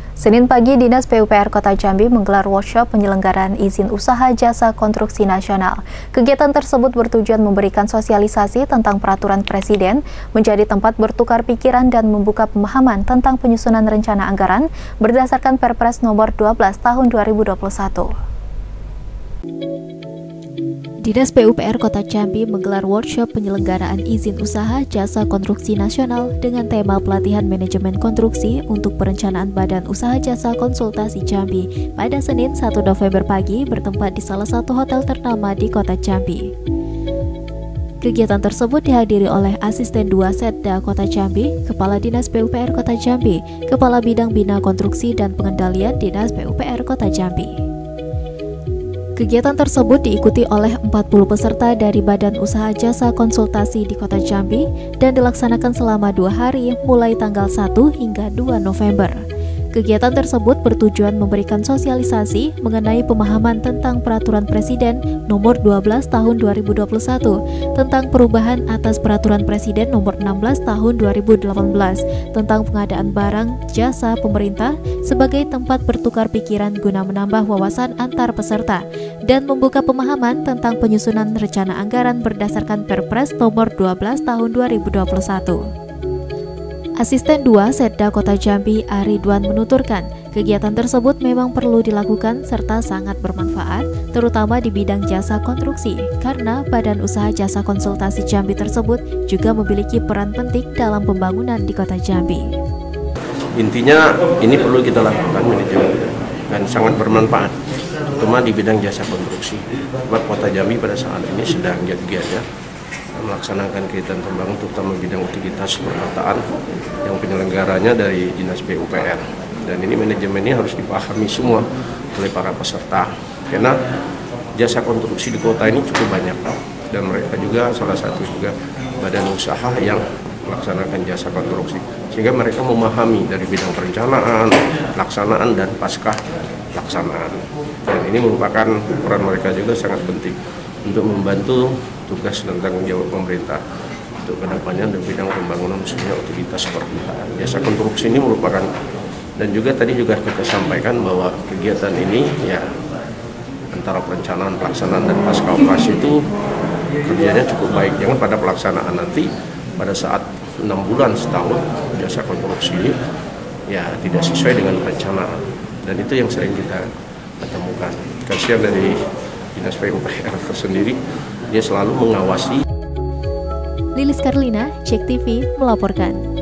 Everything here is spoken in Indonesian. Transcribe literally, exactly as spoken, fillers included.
Senin pagi, Dinas P U P R Kota Jambi menggelar workshop penyelenggaraan izin usaha jasa konstruksi nasional. Kegiatan tersebut bertujuan memberikan sosialisasi tentang peraturan Presiden, menjadi tempat bertukar pikiran dan membuka pemahaman tentang penyusunan rencana anggaran berdasarkan Perpres nomor dua belas tahun dua ribu dua puluh satu. Dinas P U P R Kota Jambi menggelar workshop penyelenggaraan izin usaha jasa konstruksi nasional dengan tema pelatihan manajemen konstruksi untuk perencanaan Badan Usaha Jasa Konsultasi Jambi pada Senin satu November pagi bertempat di salah satu hotel ternama di Kota Jambi. Kegiatan tersebut dihadiri oleh Asisten dua Setda Kota Jambi, Kepala Dinas P U P R Kota Jambi, Kepala Bidang Bina Konstruksi dan Pengendalian Dinas P U P R Kota Jambi. Kegiatan tersebut diikuti oleh empat puluh peserta dari Badan Usaha Jasa Konsultasi di Kota Jambi dan dilaksanakan selama dua hari mulai tanggal satu hingga dua November. Kegiatan tersebut bertujuan memberikan sosialisasi mengenai pemahaman tentang Peraturan Presiden Nomor dua belas Tahun dua ribu dua puluh satu tentang perubahan atas Peraturan Presiden Nomor enam belas Tahun dua ribu delapan belas tentang pengadaan barang jasa pemerintah sebagai tempat bertukar pikiran guna menambah wawasan antar peserta dan membuka pemahaman tentang penyusunan rencana anggaran berdasarkan Perpres Nomor dua belas Tahun dua ribu dua puluh satu. Asisten dua Setda Kota Jambi Aridwan menuturkan, kegiatan tersebut memang perlu dilakukan serta sangat bermanfaat, terutama di bidang jasa konstruksi, karena Badan Usaha Jasa Konsultasi Jambi tersebut juga memiliki peran penting dalam pembangunan di Kota Jambi. Intinya ini perlu kita lakukan manajemen dan sangat bermanfaat, terutama di bidang jasa konstruksi. Sebab Kota Jambi pada saat ini sedang giat-giatnya melaksanakan kegiatan pembangunan terutama bidang utilitas perkotaan yang penyelenggaranya dari Dinas P U P R, dan ini manajemennya harus dipahami semua oleh para peserta karena jasa konstruksi di kota ini cukup banyak dan mereka juga salah satu juga badan usaha yang melaksanakan jasa konstruksi sehingga mereka memahami dari bidang perencanaan, pelaksanaan dan pasca pelaksanaan, dan ini merupakan peran mereka juga sangat penting untuk membantu tugas dan tanggung jawab pemerintah untuk kedepannya dan bidang pembangunan khususnya utilitas perkotaan. Jasa konstruksi ini merupakan, dan juga tadi juga kita sampaikan bahwa kegiatan ini ya antara perencanaan, pelaksanaan dan pasca operasi itu kerjanya cukup baik. Jangan pada pelaksanaan nanti pada saat enam bulan setahun jasa konstruksi ini ya tidak sesuai dengan perencanaan, dan itu yang sering kita temukan. Kasihan dari Dinas P U P R sendiri, dia selalu mengawasi. Lilis Karlina, Cek T V melaporkan.